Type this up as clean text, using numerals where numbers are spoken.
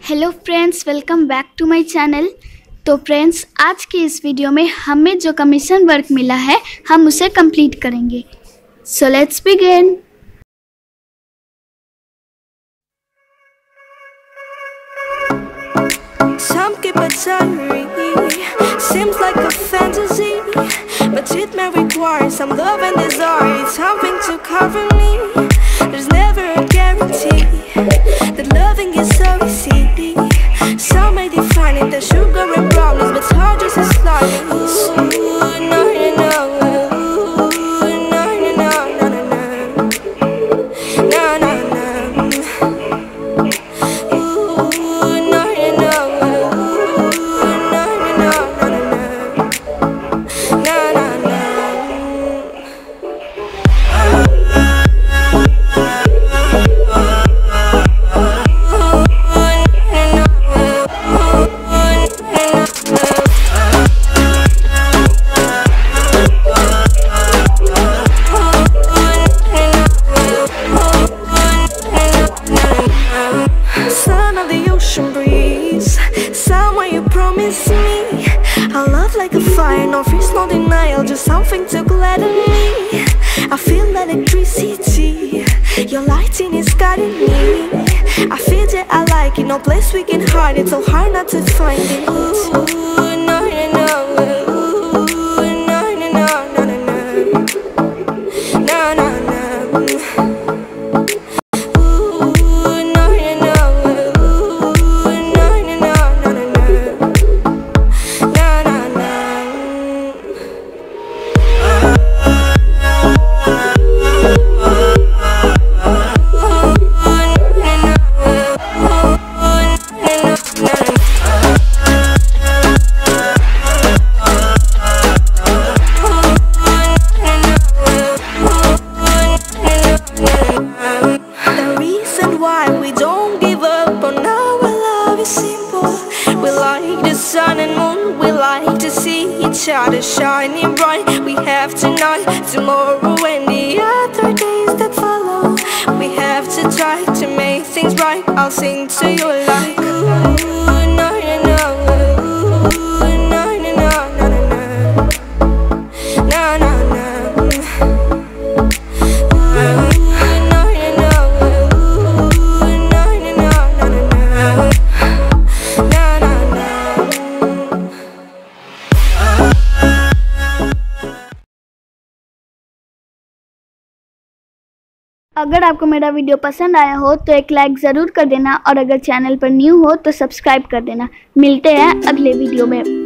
Hello friends, welcome back to my channel. तो friends, आज की इस वीडियो में हमें जो कमीशन वर्क मिला है हम उसे कंप्लीट करेंगे। So let's begin. Some keep a diary, seems like a fantasy, but it may require some love and desire, something to cover me. There's never a guarantee that loving is so easy. Some may define it as sugar and brownies, but it's hard just as slice. No, no, no, no, no, no, no, no, no, no, no. Son of the ocean breeze, somewhere you promise me a love like a fire, no fears, no denial, just something to gladden me. I feel electricity, your lighting is guiding me. I feel that I like it, no place we can hide it, so hard not to find it. Ooh, no, no, no. Ooh, no, no, no, no, no, no. No, no, no. Sun and moon, we like to see each other shining bright. We have tonight, tomorrow and the other days that follow. We have to try to make things right. I'll sing to you like ooh, no, no, no. Ooh, no, no, no, no, no, no. No, no, no. अगर आपको मेरा video पसंद आया हो तो एक like ज़रूर कर देना, और अगर चैनल पर न्यू हो तो सब्सक्राइब कर देना। मिलते हैं अगले वीडियो में।